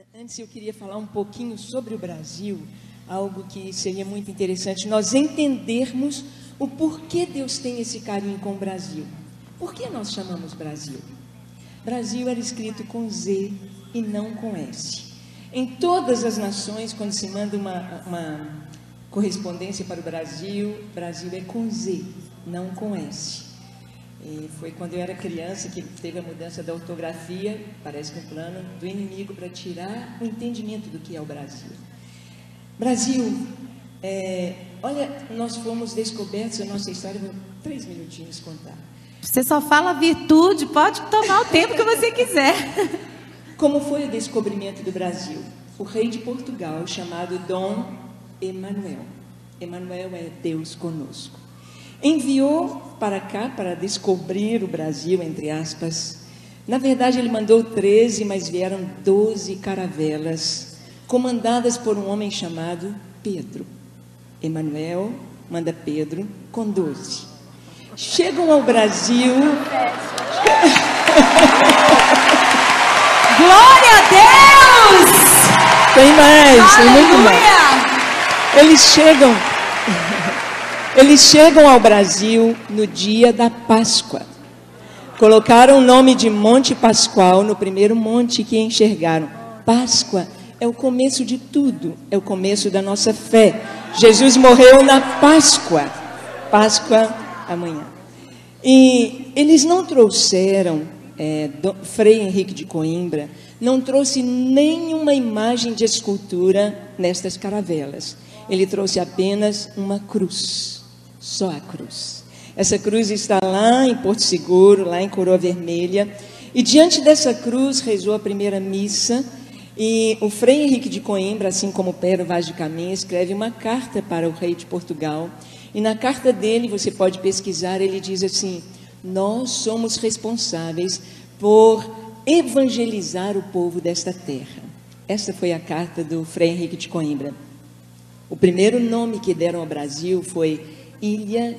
Antes eu queria falar um pouquinho sobre o Brasil, algo que seria muito interessante nós entendermos o porquê Deus tem esse carinho com o Brasil. Por que nós chamamos Brasil? Brasil era escrito com Z e não com S. Em todas as nações, quando se manda uma correspondência para o Brasil, Brasil é com Z, não com S. E foi quando eu era criança que teve a mudança da ortografia, parece que um plano do inimigo para tirar o entendimento do que é o Brasil. Brasil, olha, nós fomos descobertos, a nossa história, vou 3 minutinhos contar. Você só fala virtude, pode tomar o tempo que você quiser. Como foi o descobrimento do Brasil? O rei de Portugal, chamado Dom Emanuel. Emanuel é Deus conosco. Enviou para cá para descobrir o Brasil, entre aspas. Na verdade, ele mandou 13, mas vieram 12 caravelas, comandadas por um homem chamado Pedro. Emanuel manda Pedro com 12. Chegam ao Brasil. Glória a Deus! Tem mais, tem muito mais. Eles chegam ao Brasil no dia da Páscoa. Colocaram o nome de Monte Pascoal no primeiro monte que enxergaram. Páscoa é o começo de tudo, é o começo da nossa fé. Jesus morreu na Páscoa. Páscoa amanhã. E eles não trouxeram, Frei Henrique de Coimbra não trouxe nenhuma imagem de escultura nestas caravelas. Ele trouxe apenas uma cruz, só a cruz. Essa cruz está lá em Porto Seguro, lá em Coroa Vermelha. E diante dessa cruz rezou a primeira missa. E o Frei Henrique de Coimbra, assim como Pero Vaz de Caminha, escreve uma carta para o rei de Portugal. E na carta dele, você pode pesquisar, ele diz assim: nós somos responsáveis por evangelizar o povo desta terra. Essa foi a carta do Frei Henrique de Coimbra. O primeiro nome que deram ao Brasil foi Ilha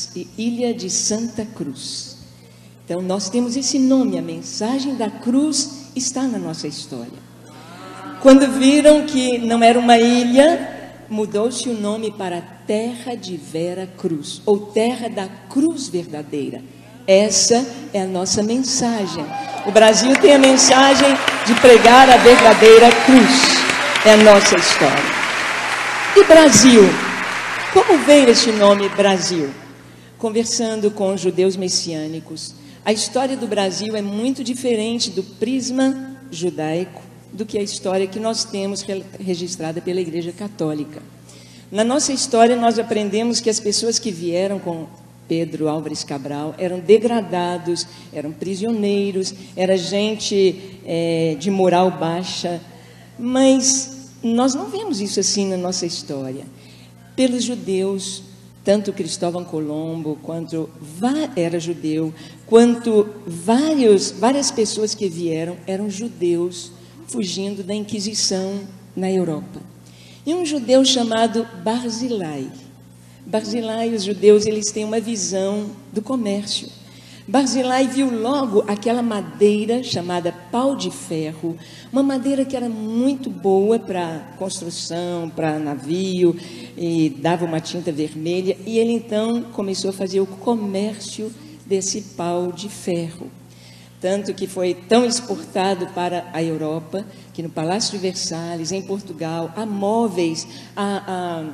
de Santa Cruz. Então, nós temos esse nome, a mensagem da cruz está na nossa história. Quando viram que não era uma ilha, mudou-se o nome para Terra de Vera Cruz, ou Terra da Cruz Verdadeira. Essa é a nossa mensagem. O Brasil tem a mensagem de pregar a verdadeira cruz. É a nossa história. E Brasil? Como veio esse nome Brasil? Conversando com judeus messiânicos, a história do Brasil é muito diferente do prisma judaico do que a história que nós temos registrada pela Igreja Católica. Na nossa história, nós aprendemos que as pessoas que vieram com Pedro Álvares Cabral eram degradados, eram prisioneiros, era gente de moral baixa, mas nós não vemos isso assim na nossa história. Pelos judeus, tanto Cristóvão Colombo, quanto era judeu, quanto várias pessoas que vieram eram judeus fugindo da Inquisição na Europa. E um judeu chamado Barzilai. Barzilai, os judeus, eles têm uma visão do comércio. Barzilai viu logo aquela madeira chamada pau de ferro, uma madeira que era muito boa para construção, para navio, e dava uma tinta vermelha, e ele então começou a fazer o comércio desse pau de ferro. Tanto que foi tão exportado para a Europa, que no Palácio de Versalhes, em Portugal, há móveis, há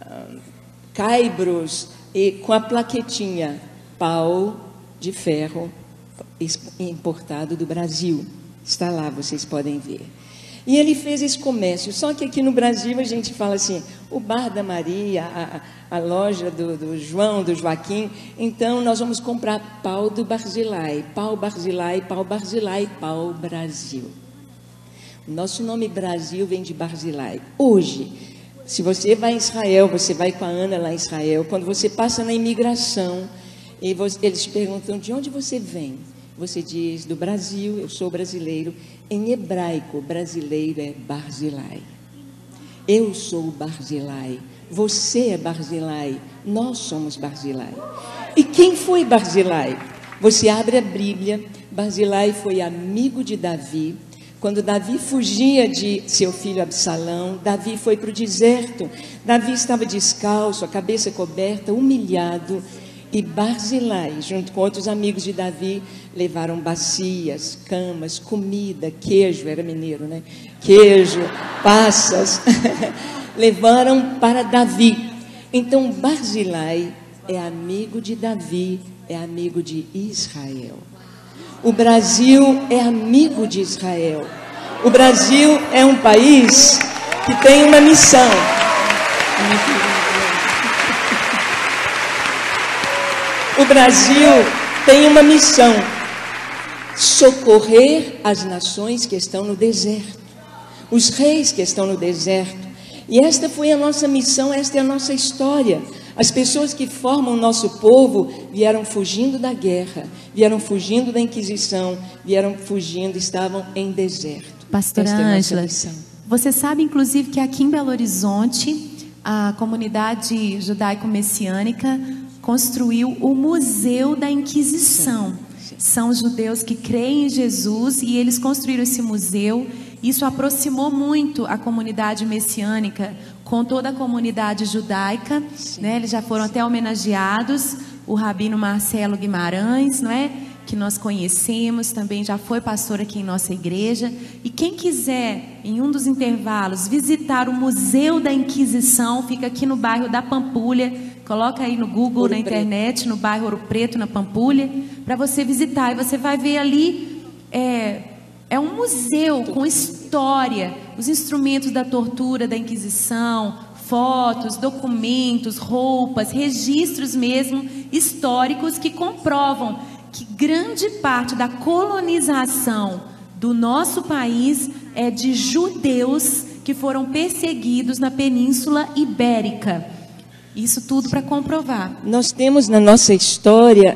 caibros, e com a plaquetinha, pau de ferro importado do Brasil. Está lá, vocês podem ver. E ele fez esse comércio, só que aqui no Brasil a gente fala assim, o bar da Maria, a loja do João, do Joaquim, então nós vamos comprar pau do Barzilai, pau Barzilai, pau Barzilai, pau Brasil. O nosso nome Brasil vem de Barzilai. Hoje, se você vai em Israel, você vai com a Ana lá em Israel, quando você passa na imigração, e eles te perguntam de onde você vem. Você diz do Brasil, eu sou brasileiro. Em hebraico, brasileiro é Barzilai. Eu sou Barzilai. Você é Barzilai. Nós somos Barzilai. E quem foi Barzilai? Você abre a Bíblia. Barzilai foi amigo de Davi, Quando Davi fugia de seu filho Absalão, Davi foi para o deserto. Davi estava descalço, a cabeça coberta, humilhado. E Barzilai, junto com outros amigos de Davi, levaram bacias, camas, comida, queijo, era mineiro, né? Queijo, passas, levaram para Davi. Então Barzilai é amigo de Davi, é amigo de Israel. O Brasil é amigo de Israel. O Brasil é um país que tem uma missão. O Brasil tem uma missão: socorrer as nações que estão no deserto, os reis que estão no deserto. E esta foi a nossa missão, esta é a nossa história. As pessoas que formam o nosso povo vieram fugindo da guerra, vieram fugindo da Inquisição, vieram fugindo, estavam em deserto. Pastora Ângela, você sabe inclusive que aqui em Belo Horizonte, a comunidade judaico-messiânica construiu o Museu da Inquisição. São judeus que creem em Jesus e eles construíram esse museu. Isso aproximou muito a comunidade messiânica com toda a comunidade judaica, né? Eles já foram até homenageados. O rabino Marcelo Guimarães, não é? Que nós conhecemos, também já foi pastor aqui em nossa igreja. E quem quiser, em um dos intervalos, visitar o Museu da Inquisição, fica aqui no bairro da Pampulha. Coloca aí no Google, na internet, no bairro Ouro Preto, na Pampulha, para você visitar. E você vai ver ali, é um museu com história, os instrumentos da tortura, da Inquisição, fotos, documentos, roupas, registros mesmo históricos que comprovam que grande parte da colonização do nosso país é de judeus que foram perseguidos na Península Ibérica. Isso tudo para comprovar. Nós temos na nossa história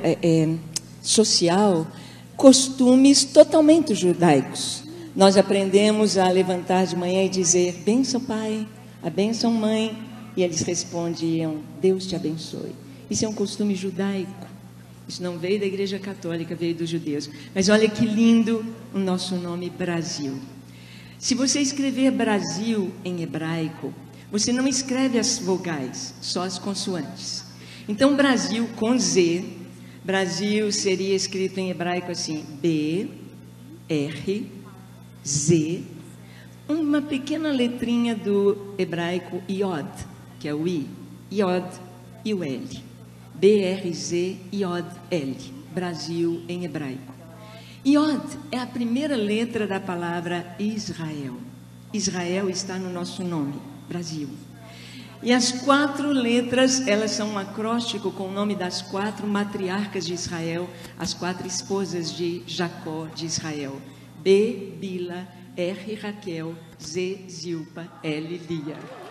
social costumes totalmente judaicos. Nós aprendemos a levantar de manhã e dizer: bênção pai, a bênção mãe, e eles respondiam: Deus te abençoe. Isso é um costume judaico. Isso não veio da Igreja Católica, veio dos judeus. Mas olha que lindo o nosso nome, Brasil. Se você escrever Brasil em hebraico, você não escreve as vogais, só as consoantes. Então, Brasil com Z, Brasil seria escrito em hebraico assim: B, R, Z, uma pequena letrinha do hebraico Iod, que é o I, Iod e o L. B-R-Z, Iod, L, Brasil em hebraico. Iod é a primeira letra da palavra Israel. Israel está no nosso nome, Brasil. E as 4 letras, elas são um acróstico com o nome das 4 matriarcas de Israel, as 4 esposas de Jacó de Israel. B, Bila, R, Raquel, Z, Zilpa, L, Lia.